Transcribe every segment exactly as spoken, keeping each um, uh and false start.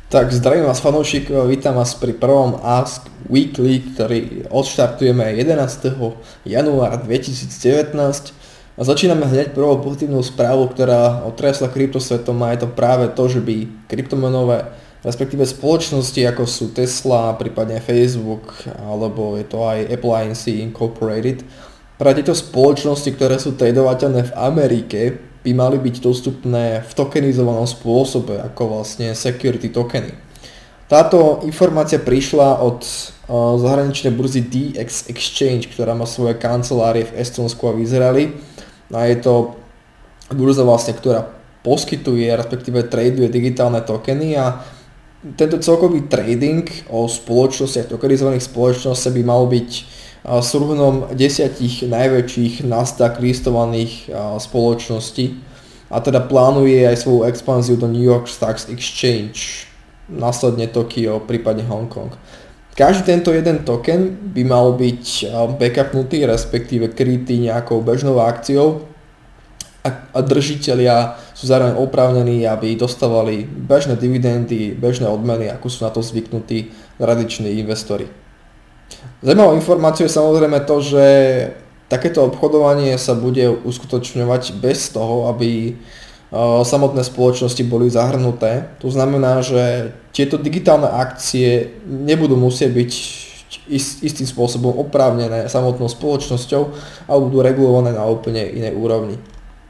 Tak zdravím vás fanúšikov, vítam vás pri prvom Ask Weekly, ktorý odštartujeme jedenásteho januára dvetisícdevätnásť a začíname hneď prvou pozitívnou správu, ktorá otriasla kryptosvetom, a je to práve to, že by kryptomenové, respektíve spoločnosti ako sú Tesla, prípadne Facebook, alebo je to aj Apple Inc. Incorporated, práve tieto spoločnosti, ktoré sú tradovateľné v Amerike, by mali byť dostupné v tokenizovanom spôsobe, ako vlastne security tokeny. Táto informácia prišla od uh, zahraničnej burzy D X Exchange, ktorá má svoje kancelárie v Estonsku a v Izraeli. A je to burza vlastne, ktorá poskytuje, respektíve traduje digitálne tokeny, a tento celkový trading o spoločnostiach, tokenizovaných spoločnostiach by mal byť súhrnom desiatich najväčších Nasdaq listovaných spoločností, a teda plánuje aj svoju expanziu do New York Stock Exchange, následne Tokio, prípadne Hongkong. Každý tento jeden token by mal byť backupnutý, respektíve krytý nejakou bežnou akciou, a držitelia sú zároveň oprávnení, aby dostávali bežné dividendy, bežné odmeny, ako sú na to zvyknutí tradiční investori. Zaujímavou informáciou je samozrejme to, že takéto obchodovanie sa bude uskutočňovať bez toho, aby samotné spoločnosti boli zahrnuté. To znamená, že tieto digitálne akcie nebudú musieť byť istým spôsobom oprávnené samotnou spoločnosťou, ale budú regulované na úplne inej úrovni.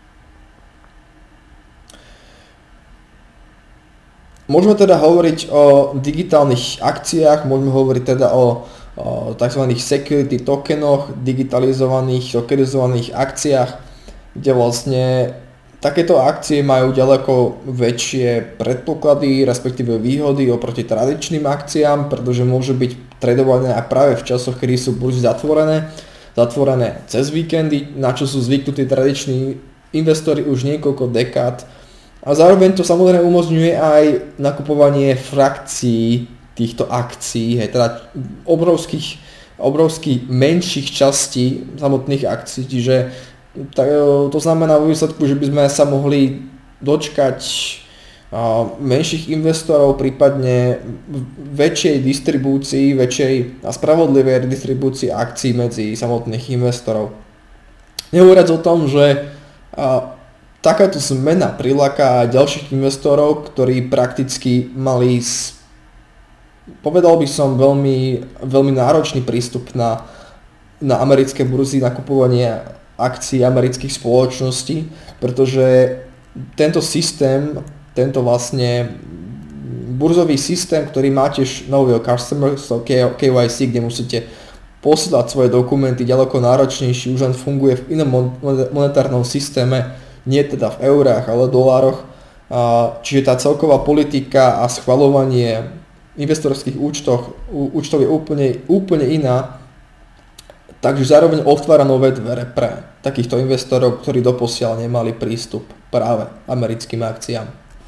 Môžeme teda hovoriť o digitálnych akciách, môžeme hovoriť teda o tzv. Security tokenoch, digitalizovaných, tokenizovaných akciách, kde vlastne takéto akcie majú ďaleko väčšie predpoklady, respektíve výhody oproti tradičným akciám, pretože môžu byť tradované aj práve v časoch, kedy sú burzy zatvorené, zatvorené cez víkendy, na čo sú zvyknutí tradiční investori už niekoľko dekád. A zároveň to samozrejme umožňuje aj nakupovanie frakcií týchto akcií, hej, teda obrovských, obrovských menších častí samotných akcií, čiže to znamená vo výsledku, že by sme sa mohli dočkať menších investorov, prípadne väčšej distribúcii, väčšej a spravodlivej distribúcii akcií medzi samotných investorov. Nehovoriac o tom, že takáto zmena priláka ďalších investorov, ktorí prakticky mali, povedal by som, veľmi, veľmi náročný prístup na, na americké burzy, nakupovanie akcií amerických spoločností, pretože tento systém, tento vlastne burzový systém, ktorý má tiež nový customer, K Y C, kde musíte posielať svoje dokumenty, ďaleko náročnejší, už len funguje v inom monetárnom systéme, nie teda v eurách, ale dolároch. Čiže tá celková politika a schvaľovanie investorských účtov, účtov je úplne, úplne iná, takže zároveň otvára nové dvere pre takýchto investorov, ktorí doposiaľ nemali prístup práve americkým akciám.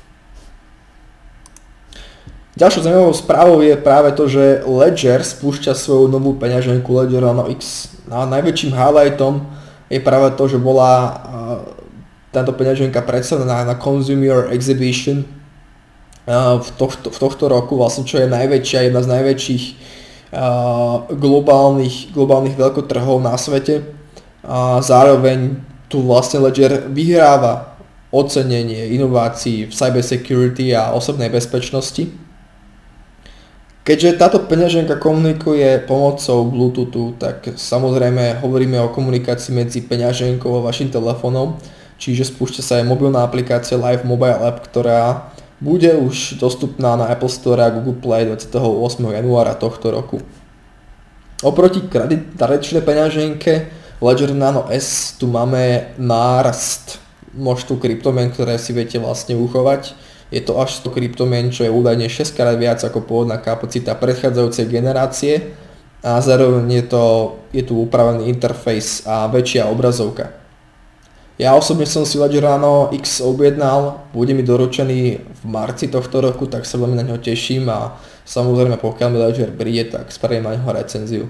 Ďalšou zaujímavou správou je práve to, že Ledger spúšťa svoju novú peňaženku Ledger Nano X. A najväčším highlightom je práve to, že bola táto peňaženka predstavená na Consumer Exhibition v tohto, v tohto roku, vlastne čo je najväčšia, jedna z najväčších uh, globálnych, globálnych veľkotrhov na svete. A zároveň tu vlastne Ledger vyhráva ocenenie inovácií v cybersecurity a osobnej bezpečnosti. Keďže táto peňaženka komunikuje pomocou Bluetoothu, tak samozrejme hovoríme o komunikácii medzi peňaženkou a vašim telefónom, čiže spúšťa sa aj mobilná aplikácia Live Mobile App, ktorá bude už dostupná na Apple Store a Google Play dvadsiateho ôsmeho januára tohto roku. Oproti tradičnej peňaženke Ledger Nano S tu máme nárast množstvu kryptomien, ktoré si viete vlastne uchovať. Je to až sto kryptomien, čo je údajne šesťkrát viac ako pôvodná kapacita predchádzajúcej generácie, a zároveň je, to, je tu upravený interfejs a väčšia obrazovka. Ja osobne som si Ledger Nano X objednal, bude mi doručený v marci tohto roku, tak sa veľmi na ňo teším, a samozrejme pokiaľ mi Ledger príde, tak spravím na ňo recenziu.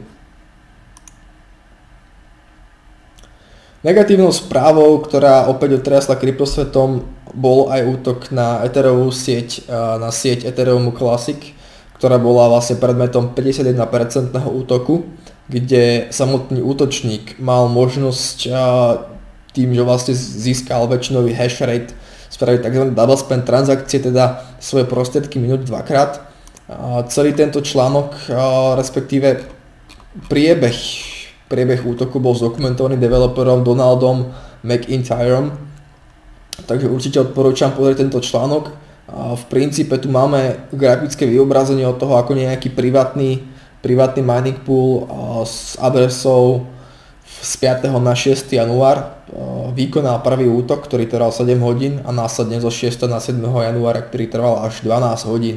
Negatívnou správou, ktorá opäť otriasla kryptosvetom, bol aj útok na Ethereovú sieť, na sieť Ethereum Classic, ktorá bola vlastne predmetom päťdesiatjeden percent útoku, kde samotný útočník mal možnosť tým, že vlastne získal väčšinový hash rate, spraviť tzv. Double spend transakcie, teda svoje prostriedky minúť dvakrát. Celý tento článok, respektíve priebeh, priebeh útoku bol zdokumentovaný developerom Donaldom McIntyrom, takže určite odporúčam pozrieť tento článok. V princípe tu máme grafické vyobrazenie od toho, ako nejaký privátny, privátny mining pool s adresou z piateho na šiesteho január vykonal prvý útok, ktorý trval sedem hodín a následne zo šiesteho na siedmeho januára, ktorý trval až dvanásť hodín.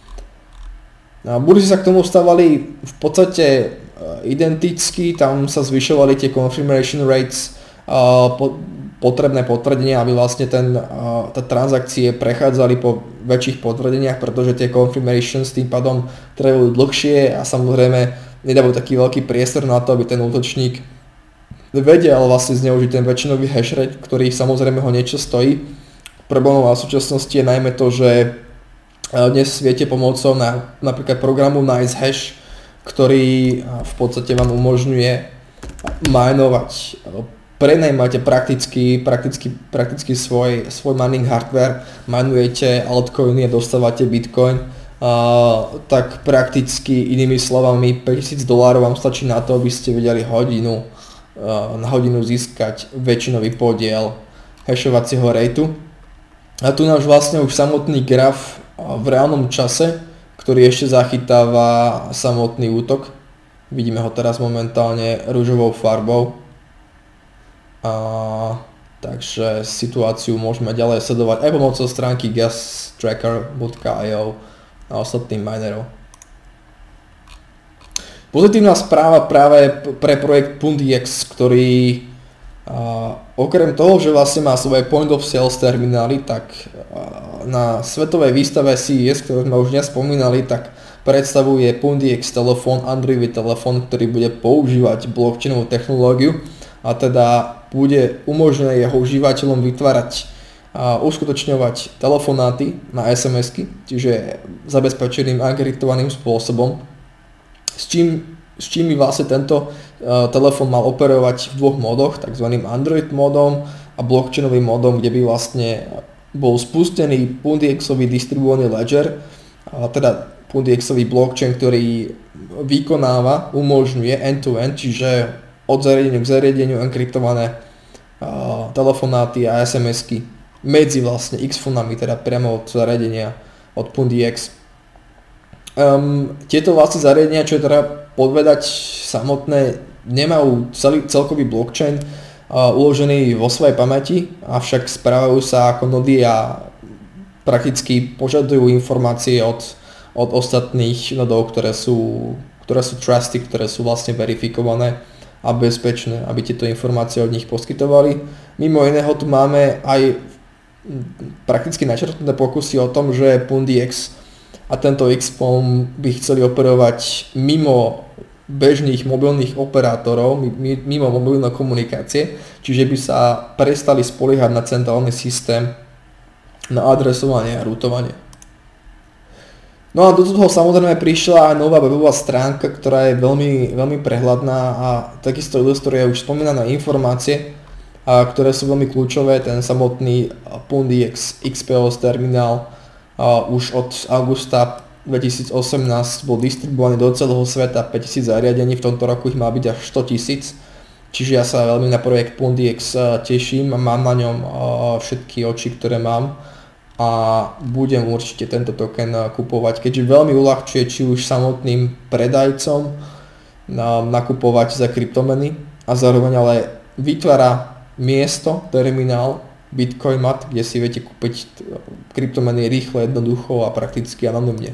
Burzy sa k tomu stávali v podstate identicky, tam sa zvyšovali tie confirmation rates, potrebné potvrdenia, aby vlastne ten, tá transakcie prechádzali po väčších potvrdeniach, pretože tie confirmations tým pádom trvajú dlhšie a samozrejme nedávajú taký veľký priestor na to, aby ten útočník vedel vlastne zneužiť ten väčšinový hash rate, ktorý samozrejme ho niečo stojí. Problémom v súčasnosti je najmä to, že dnes viete pomocou na, napríklad programu NiceHash, ktorý v podstate vám umožňuje minovať, prenajmate prakticky, prakticky, prakticky svoj, svoj mining hardware, minujete altcoiny a dostávate bitcoin, uh, tak prakticky inými slovami päťtisíc dolárov vám stačí na to, aby ste vedeli hodinu, uh, na hodinu získať väčšinový podiel hashovacieho rateu. A tu náš vlastne už samotný graf v reálnom čase, ktorý ešte zachytáva samotný útok. Vidíme ho teraz momentálne ružovou farbou. A, takže situáciu môžeme ďalej sledovať aj pomocou stránky gas tracker bodka io a ostatných minerov. Pozitívna správa práve pre projekt PundiX, ktorý a, okrem toho, že vlastne má svoje point of sales terminály, tak a, na svetovej výstave C E S, ktorú sme už dnes spomínali, tak predstavuje PundiX telefón, Androidový telefón, ktorý bude používať blockchainovú technológiu a teda bude umožnené jeho užívateľom vytvárať a uskutočňovať telefonáty na es em esky, čiže zabezpečeným agregovaným spôsobom, s čím, s čím by vlastne tento uh, telefón mal operovať v dvoch módoch, tzv. Android módom a blockchainovým módom, kde by vlastne bol spustený PundiXový distribuovaný ledger, a teda PundiXový blockchain, ktorý vykonáva, umožňuje end-to-end, čiže od zariadenia k zariadeniu enkryptované uh, telefonáty a es em esky medzi vlastne X-fonami, teda priamo od zariadenia od PundiX. Um, tieto vlastne zariadenia, čo je teda podvedať samotné, nemajú celý, celkový blockchain uh, uložený vo svojej pamäti, avšak správajú sa ako nody a prakticky požadujú informácie od, od ostatných nodov, ktoré sú, ktoré sú trusty, ktoré sú vlastne verifikované a bezpečné, aby tieto informácie od nich poskytovali. Mimo iného tu máme aj prakticky načrtnuté pokusy o tom, že PundiX a tento X-P O M by chceli operovať mimo bežných mobilných operátorov, mimo mobilné komunikácie, čiže by sa prestali spoliehať na centrálny systém na adresovanie a rutovanie. No a do toho samozrejme prišla aj nová webová stránka, ktorá je veľmi, veľmi prehľadná a takisto ilustruje už spomínané informácie, a ktoré sú veľmi kľúčové. Ten samotný PundiX X P O S terminál a už od augusta dvetisícosemnásť bol distribuovaný do celého sveta, päťtisíc zariadení, v tomto roku ich má byť až stotisíc. Čiže ja sa veľmi na projekt PundiX teším a mám na ňom všetky oči, ktoré mám. A budem určite tento token kupovať, keďže veľmi uľahčuje či už samotným predajcom nakupovať za kryptomeny a zároveň ale vytvára miesto, terminál Bitcoinmat, kde si viete kúpiť kryptomeny rýchle, jednoducho a prakticky anonymne.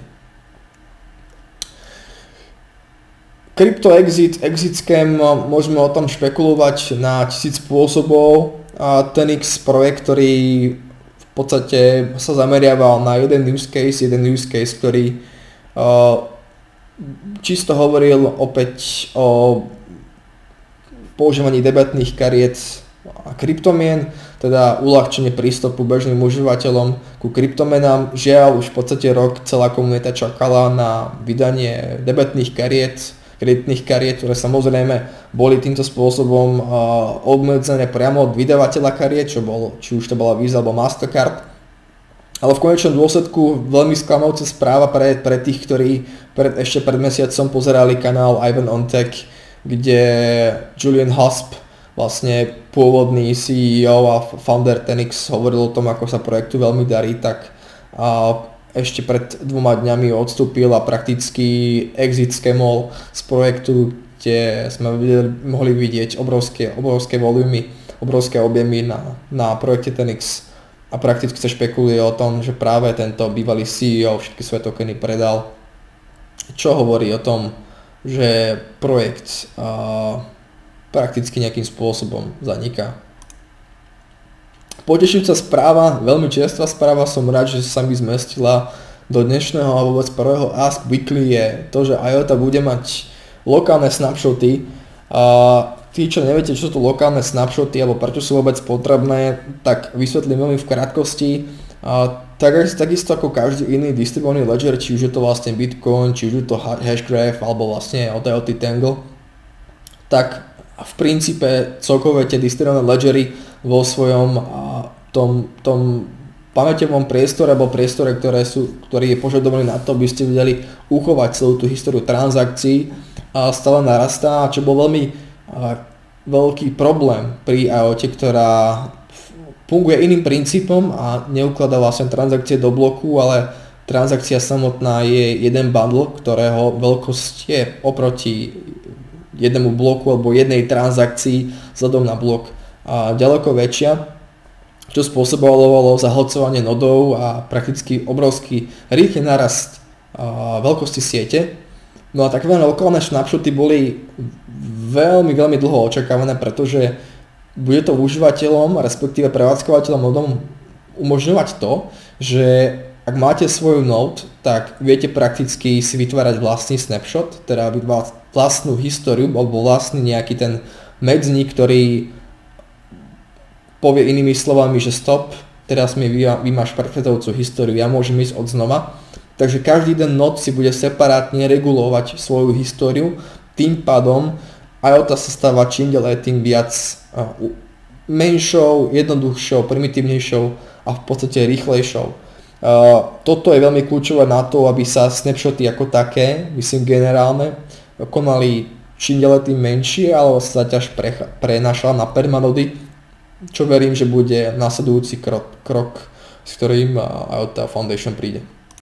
CryptoExit, ExitScam, môžeme o tom špekulovať na tisíc spôsobov. A ten X projekt, ktorý v podstate sa zameriaval na jeden use case, jeden use case, ktorý uh, čisto hovoril opäť o používaní debetných kariet kryptomien, teda uľahčenie prístupu bežným užívateľom ku kryptomenám. Žiaľ, už v podstate rok celá komunita čakala na vydanie debetných kariet, kreditných kariet, ktoré samozrejme boli týmto spôsobom obmedzené priamo od vydavateľa kariet, čo bol, či už to bola Visa alebo Mastercard. Ale v konečnom dôsledku veľmi sklamajúca správa pre, pre tých, ktorí pred, ešte pred mesiacom pozerali kanál Ivan on Tech, kde Julian Hosp, vlastne pôvodný C E O a founder ten iks, hovoril o tom, ako sa projektu veľmi darí, tak a ešte pred dvoma dňami odstúpil a prakticky exit scamol z projektu, kde sme videli, mohli vidieť obrovské, obrovské volumy, obrovské objemy na, na projekte ten iks. A prakticky sa špekuluje o tom, že práve tento bývalý C E O všetky svoje tokeny predal, čo hovorí o tom, že projekt uh, prakticky nejakým spôsobom zaniká. Potešujúca správa, veľmi čerstvá správa, som rád, že sa mi zmestila do dnešného a vôbec prvého Ask Weekly, je to, že I O T A bude mať lokálne snapshoty. Uh, tí, čo neviete, čo sú to lokálne snapshoty alebo prečo sú vôbec potrebné, tak vysvetlím veľmi v krátkosti. Uh, tak, takisto ako každý iný distribuovaný ledger, či už je to vlastne Bitcoin, či už je to Hashgraph alebo vlastne O T O T Tangle, tak v princípe celkové tie distribuované ledgery vo svojom uh, tom, tom pamäťovom priestore alebo priestore, ktoré sú, ktorý je požadovaný na to, aby ste vedeli uchovať celú tú históriu transakcií, a stále narastá, čo bol veľmi uh, veľký problém pri I O T, ktorá funguje iným princípom a neukladá vlastne transakcie do bloku, ale transakcia samotná je jeden bundle, ktorého veľkosť je oproti jednému bloku alebo jednej transakcii vzhľadom na blok a ďaleko väčšia, čo spôsobovalo zahlcovanie nodov a prakticky obrovský rýchly narast a, veľkosti siete. No a takové lokálne snapshoty boli veľmi, veľmi dlho očakávané, pretože bude to užívateľom, respektíve prevádzkovateľom nodom umožňovať to, že ak máte svoju node, tak viete prakticky si vytvárať vlastný snapshot, teda vlastnú históriu alebo vlastný nejaký ten medzník, ktorý povie inými slovami, že stop, teraz mi vy máš predchádzajúcu históriu, ja môžem ísť od znova. Takže každý ten node si bude separátne regulovať svoju históriu, tým pádom I O T A sa stáva čím ďalej tým viac uh, menšou, jednoduchšou, primitívnejšou a v podstate rýchlejšou. Uh, toto je veľmi kľúčové na to, aby sa snapshoty ako také, myslím generálne, konali čím ďalej tým menšie, ale sa zaťaž prenášala na permanody, čo verím, že bude nasledujúci krok, krok s ktorým I O T A Foundation príde.